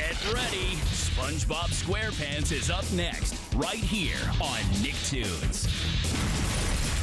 Get ready. SpongeBob SquarePants is up next, right here on Nicktoons.